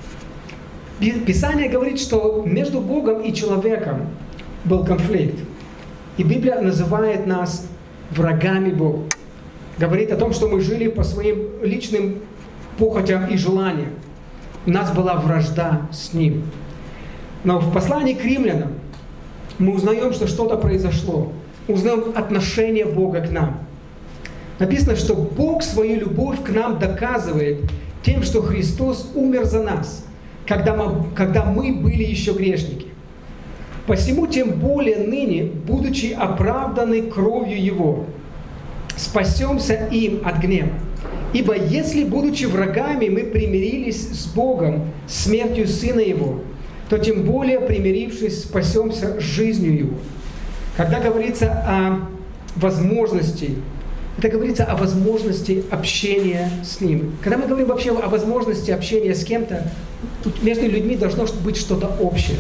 Speaker 1: Писание говорит, что между Богом и человеком был конфликт. И Библия называет нас врагами Бога. Говорит о том, что мы жили по своим личным похотям и желаниям. У нас была вражда с Ним. Но в послании к римлянам мы узнаем, что что-то произошло. Узнаем отношение Бога к нам. Написано, что Бог свою любовь к нам доказывает тем, что Христос умер за нас, когда мы, когда мы были еще грешники. Посему тем более ныне, будучи оправданы кровью Его, спасемся им от гнева. Ибо если, будучи врагами, мы примирились с Богом смертью Сына Его, то тем более, примирившись, спасемся жизнью Его. Когда говорится о возможности, это говорится о возможности общения с Ним. Когда мы говорим вообще о возможности общения с кем-то, между людьми должно быть что-то общее.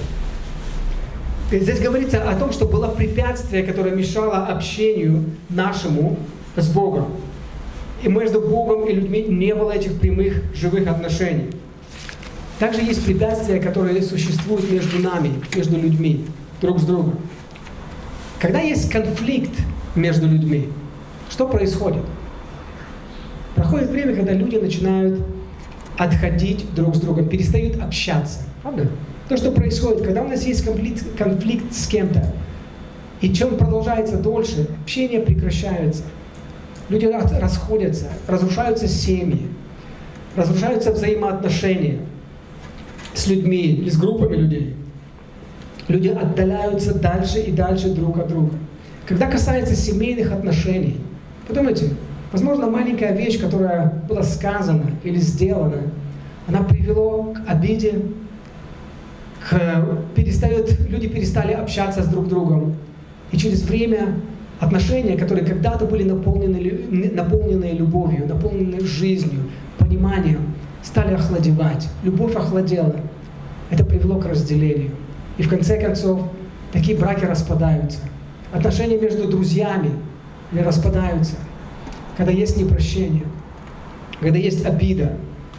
Speaker 1: Здесь говорится о том, что было препятствие, которое мешало общению нашему с Богом. И между Богом и людьми не было этих прямых, живых отношений. Также есть препятствия, которые существуют между нами, между людьми, друг с другом. Когда есть конфликт между людьми, что происходит? Проходит время, когда люди начинают отходить друг с другом, перестают общаться. Правда? То, что происходит, когда у нас есть конфликт, конфликт с кем-то, и чем продолжается дольше, общение прекращается. Люди расходятся, разрушаются семьи, разрушаются взаимоотношения с людьми или с группами людей. Люди отдаляются дальше и дальше друг от друга. Когда касается семейных отношений, подумайте, возможно, маленькая вещь, которая была сказана или сделана, она привела к обиде, к, перестает, люди перестали общаться с друг другом. И через время отношения, которые когда-то были наполнены, наполнены любовью, наполнены жизнью, пониманием, стали охладевать. Любовь охладела. Это привело к разделению. И в конце концов, такие браки распадаются. Отношения между друзьями распадаются. Когда есть непрощение, когда есть обида.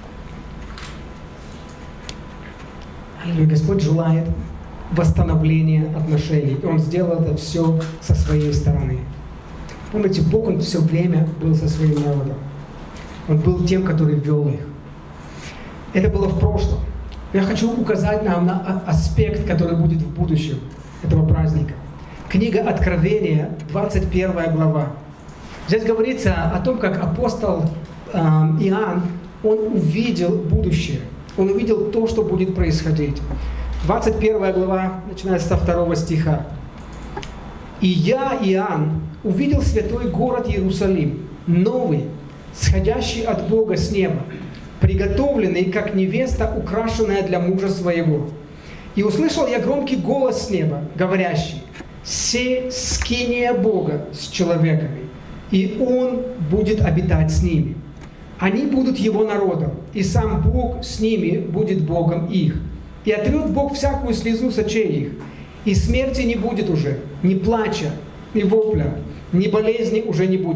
Speaker 1: Аллилуйя. Господь желает восстановления отношений. И Он сделал это все со своей стороны. Помните, Бог, Он все время был со своим народом. Он был тем, который вел их. Это было в прошлом. Я хочу указать нам на аспект, который будет в будущем этого праздника. Книга Откровения, двадцать первая глава. Здесь говорится о том, как апостол э, Иоанн, он увидел будущее. Он увидел то, что будет происходить. двадцать первая глава, начиная со второго стиха. «И я, Иоанн, увидел святой город Иерусалим, новый, сходящий от Бога с неба, приготовленный, как невеста, украшенная для мужа своего. И услышал я громкий голос с неба, говорящий: «Се скиния Бога с человеками, и Он будет обитать с ними. Они будут Его народом, и сам Бог с ними будет Богом их. И отрет Бог всякую слезу с очей их, и смерти не будет уже, ни плача, ни вопля, ни болезни уже не будет,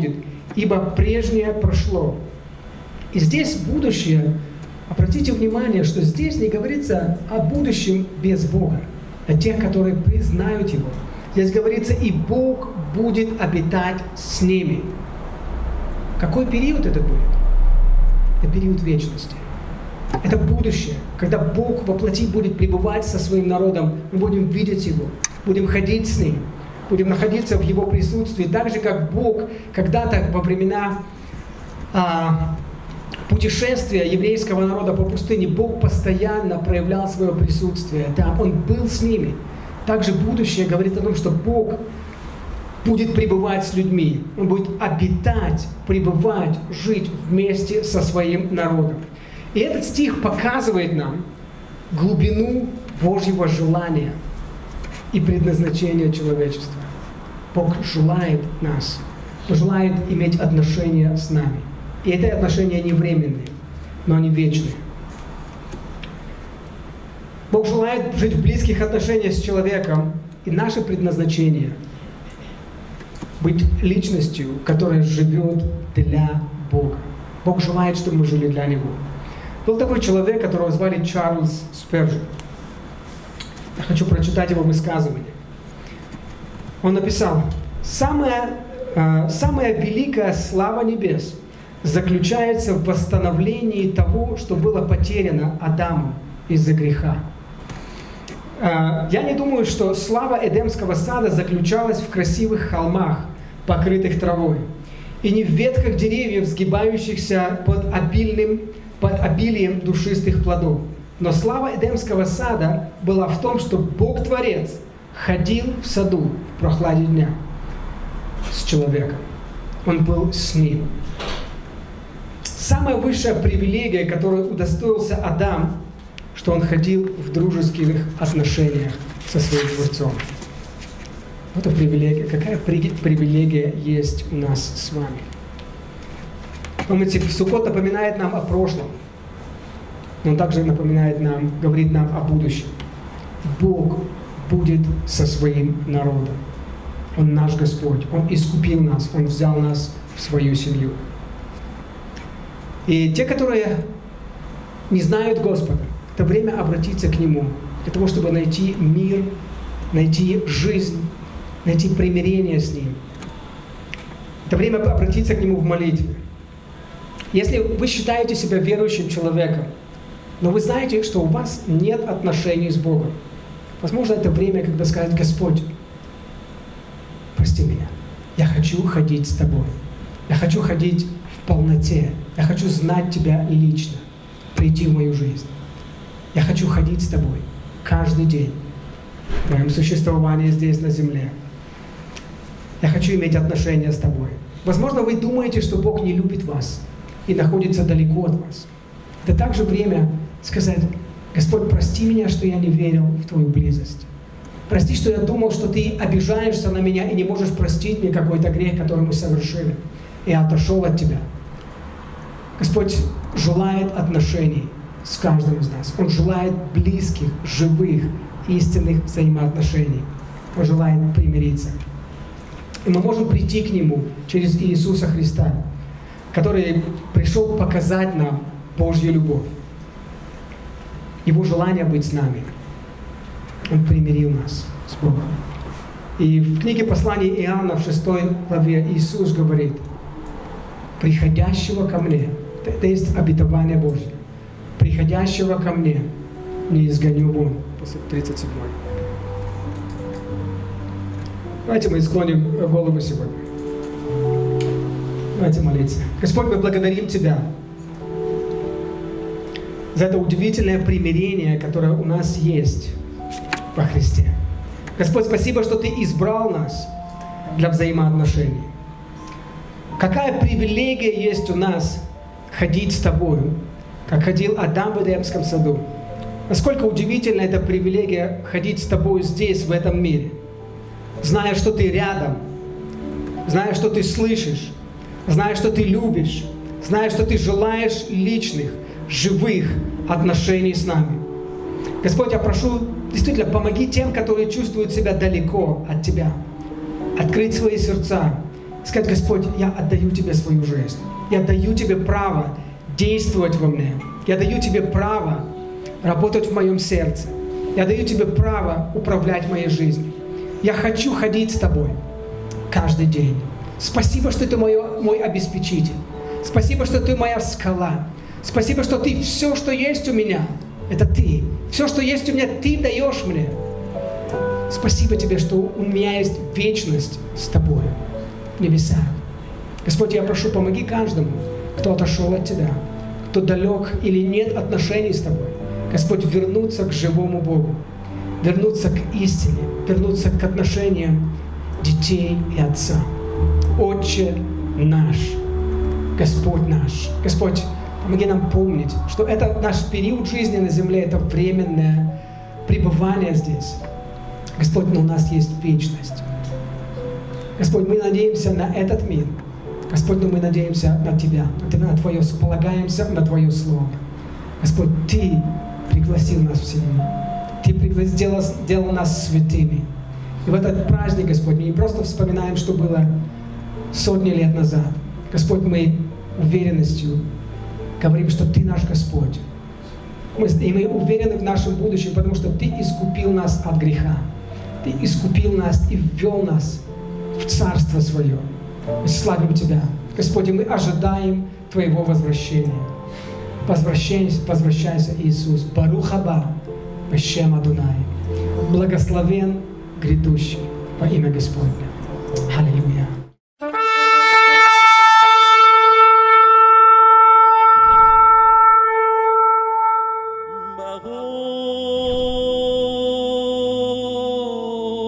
Speaker 1: ибо прежнее прошло». И здесь будущее, обратите внимание, что здесь не говорится о будущем без Бога, о тех, которые признают Его. Здесь говорится, и Бог будет обитать с ними. Какой период это будет? Это период вечности. Это будущее, когда Бог во плоти будет пребывать со своим народом, мы будем видеть Его, будем ходить с Ним, будем находиться в Его присутствии, так же, как Бог когда-то во времена а, путешествия еврейского народа по пустыне, Бог постоянно проявлял свое присутствие, да, Он был с ними. Также будущее говорит о том, что Бог будет пребывать с людьми, Он будет обитать, пребывать, жить вместе со своим народом. И этот стих показывает нам глубину Божьего желания и предназначения человечества. Бог желает нас, желает иметь отношения с нами. И эти отношения не временные, но они вечные. Бог желает жить в близких отношениях с человеком, и наше предназначение — быть личностью, которая живет для Бога. Бог желает, чтобы мы жили для Него. Был такой человек, которого звали Чарльз Спержен. Я хочу прочитать его высказывание. Он написал: «Самая, э, самая великая слава небес заключается в восстановлении того, что было потеряно Адамом из-за греха». Э, я не думаю, что слава Эдемского сада заключалась в красивых холмах, покрытых травой, и не в ветках деревьев, сгибающихся под обильным под обилием душистых плодов. Но слава Эдемского сада была в том, что Бог-творец ходил в саду в прохладе дня с человеком. Он был с ним. Самая высшая привилегия, которой удостоился Адам, что он ходил в дружеских отношениях со своим Творцом. Вот эта привилегия. Какая привилегия есть у нас с вами? Помните, Суккот напоминает нам о прошлом, но он также напоминает нам, говорит нам о будущем. Бог будет со своим народом. Он наш Господь, Он искупил нас, Он взял нас в свою семью. И те, которые не знают Господа, это время обратиться к Нему, для того, чтобы найти мир, найти жизнь, найти примирение с Ним. Это время обратиться к Нему в молитве. Если вы считаете себя верующим человеком, но вы знаете, что у вас нет отношений с Богом, возможно, это время, когда сказать: Господь, прости меня, я хочу ходить с Тобой, я хочу ходить в полноте, я хочу знать Тебя лично, прийти в мою жизнь. Я хочу ходить с Тобой каждый день в моем существовании здесь на земле. Я хочу иметь отношения с Тобой. Возможно, вы думаете, что Бог не любит вас и находится далеко от вас. Это также время сказать: Господь, прости меня, что я не верил в Твою близость. Прости, что я думал, что Ты обижаешься на меня и не можешь простить мне какой-то грех, который мы совершили. И я отошел от Тебя. Господь желает отношений с каждым из нас. Он желает близких, живых, истинных взаимоотношений. Он желает примириться. И мы можем прийти к Нему через Иисуса Христа, который пришел показать нам Божью любовь. Его желание быть с нами. Он примирил нас с Богом. И в книге послания Иоанна в шестой главе Иисус говорит: «Приходящего ко мне», это есть обетование Божье, «приходящего ко мне не изгоню вон». После тридцать седьмой. Давайте мы склоним голову сегодня. Давайте молиться. Господь, мы благодарим Тебя за это удивительное примирение, которое у нас есть во Христе. Господь, спасибо, что Ты избрал нас для взаимоотношений. Какая привилегия есть у нас ходить с Тобою, как ходил Адам в Эдемском саду. Насколько удивительна эта привилегия ходить с Тобой здесь, в этом мире, зная, что Ты рядом, зная, что Ты слышишь, зная, что Ты любишь, зная, что Ты желаешь личных, живых отношений с нами. Господь, я прошу, действительно, помоги тем, которые чувствуют себя далеко от Тебя, открыть свои сердца Сказать: Господь, я отдаю Тебе свою жизнь. Я даю Тебе право действовать во мне. Я даю Тебе право работать в моем сердце. Я даю Тебе право управлять моей жизнью. Я хочу ходить с Тобой каждый день. Спасибо, что Ты мой, мой обеспечитель. Спасибо, что Ты моя скала. Спасибо, что Ты все, что есть у меня, это Ты. Все, что есть у меня, Ты даешь мне. Спасибо Тебе, что у меня есть вечность с Тобой в небесах. Господь, я прошу, помоги каждому, кто отошел от Тебя, кто далек или нет отношений с Тобой. Господь, вернуться к живому Богу, вернуться к истине, вернуться к отношениям детей и отца. Отче наш, Господь наш. Господь, помоги нам помнить, что это наш период жизни на земле, это временное пребывание здесь. Господь, но у нас есть вечность. Господь, мы надеемся на этот мир. Господь, но мы надеемся на Тебя, на Твое, полагаемся на Твое Слово. Господь, Ты пригласил нас в семью. Ты сделал, сделал нас святыми. И в этот праздник, Господь, мы не просто вспоминаем, что было сотни лет назад. Господь, мы уверенностью говорим, что Ты наш Господь. Мы, и мы уверены в нашем будущем, потому что Ты искупил нас от греха. Ты искупил нас и ввел нас в Царство Свое. Мы славим Тебя. Господи, мы ожидаем Твоего возвращения. Возвращайся, возвращайся, Иисус. Барух хаба, бешем Адонай. Благословен грядущий во имя Господне. Аллилуйя.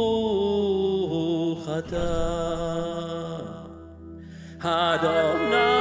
Speaker 2: Adonai.